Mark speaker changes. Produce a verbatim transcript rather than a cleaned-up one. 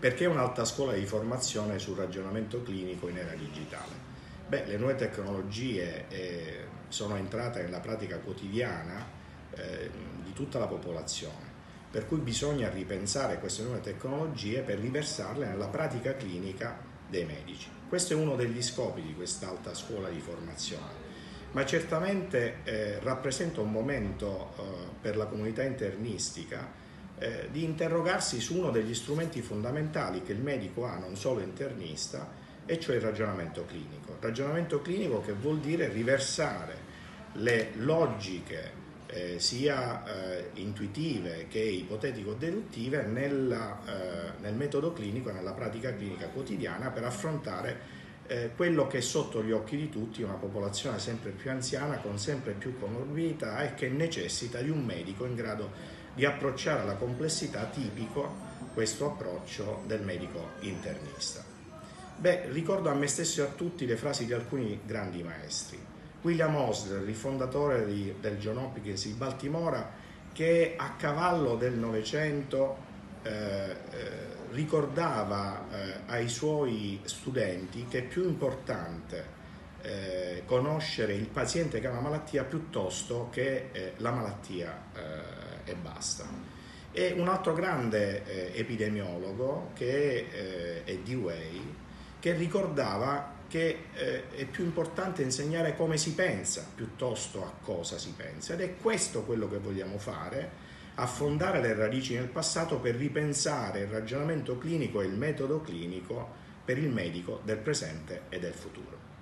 Speaker 1: Perché un'alta scuola di formazione sul ragionamento clinico in era digitale? Beh, le nuove tecnologie eh, sono entrate nella pratica quotidiana eh, di tutta la popolazione, per cui bisogna ripensare queste nuove tecnologie per riversarle nella pratica clinica dei medici. Questo è uno degli scopi di questa alta scuola di formazione, ma certamente eh, rappresenta un momento eh, per la comunità internistica eh, di interrogarsi su uno degli strumenti fondamentali che il medico ha, non solo internista, e cioè il ragionamento clinico. Il ragionamento clinico che vuol dire riversare le logiche eh, sia eh, intuitive che ipotetico-deduttive nella, eh, nel metodo clinico e nella pratica clinica quotidiana per affrontare eh, quello che è sotto gli occhi di tutti, una popolazione sempre più anziana con sempre più comorbidità e che necessita di un medico in grado di approcciare alla complessità tipico questo approccio del medico internista. Beh, ricordo a me stesso e a tutti le frasi di alcuni grandi maestri. William Osler, rifondatore di, del John Hopkins di Baltimora, che a cavallo del Novecento eh, eh, ricordava eh, ai suoi studenti che è più importante eh, conoscere il paziente che ha una malattia piuttosto che eh, la malattia eh, e basta. E un altro grande eh, epidemiologo che eh, è Dewey, che ricordava che eh, è più importante insegnare come si pensa piuttosto a cosa si pensa, ed è questo quello che vogliamo fare, affondare le radici nel passato per ripensare il ragionamento clinico e il metodo clinico per il medico del presente e del futuro.